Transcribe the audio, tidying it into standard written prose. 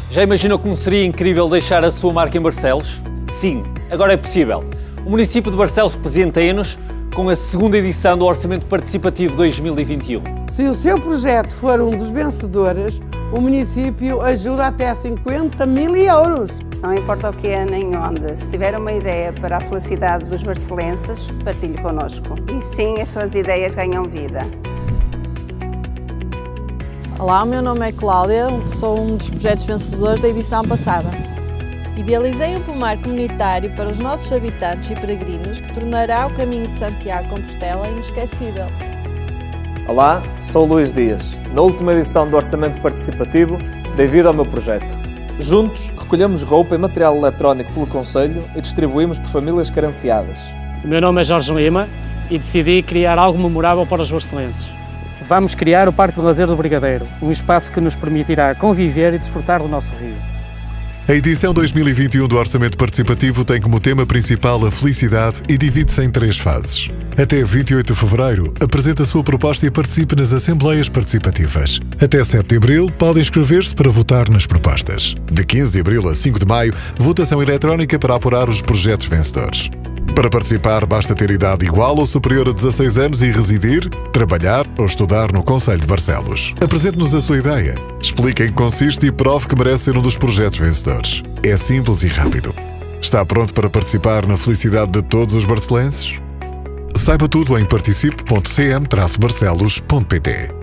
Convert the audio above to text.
Já imaginou como seria incrível deixar a sua marca em Barcelos? Sim, agora é possível. O município de Barcelos presenteia-nos com a segunda edição do Orçamento Participativo 2021. Se o seu projeto for um dos vencedores, o município ajuda até 50 mil euros. Não importa o que é nem onde, se tiver uma ideia para a felicidade dos barcelenses, partilhe connosco. E sim, as suas ideias ganham vida. Olá, o meu nome é Cláudia, sou um dos projetos vencedores da edição passada. Idealizei um pomar comunitário para os nossos habitantes e peregrinos que tornará o caminho de Santiago de Compostela inesquecível. Olá, sou o Luís Dias. Na última edição do Orçamento Participativo, dei vida ao meu projeto. Juntos, recolhemos roupa e material eletrónico pelo Concelho e distribuímos por famílias carenciadas. O meu nome é Jorge Lima e decidi criar algo memorável para os barcelenses. Vamos criar o Parque de Lazer do Brigadeiro, um espaço que nos permitirá conviver e desfrutar do nosso rio. A edição 2021 do Orçamento Participativo tem como tema principal a felicidade e divide-se em 3 fases. Até 28 de fevereiro, apresente a sua proposta e participe nas Assembleias Participativas. Até 7 de abril, pode inscrever-se para votar nas propostas. De 15 de abril a 5 de maio, votação eletrónica para apurar os projetos vencedores. Para participar, basta ter idade igual ou superior a 16 anos e residir, trabalhar ou estudar no Concelho de Barcelos. Apresente-nos a sua ideia, explique em que consiste e prove que merece ser um dos projetos vencedores. É simples e rápido. Está pronto para participar na felicidade de todos os barcelenses? Saiba tudo em participe.cm-barcelos.pt.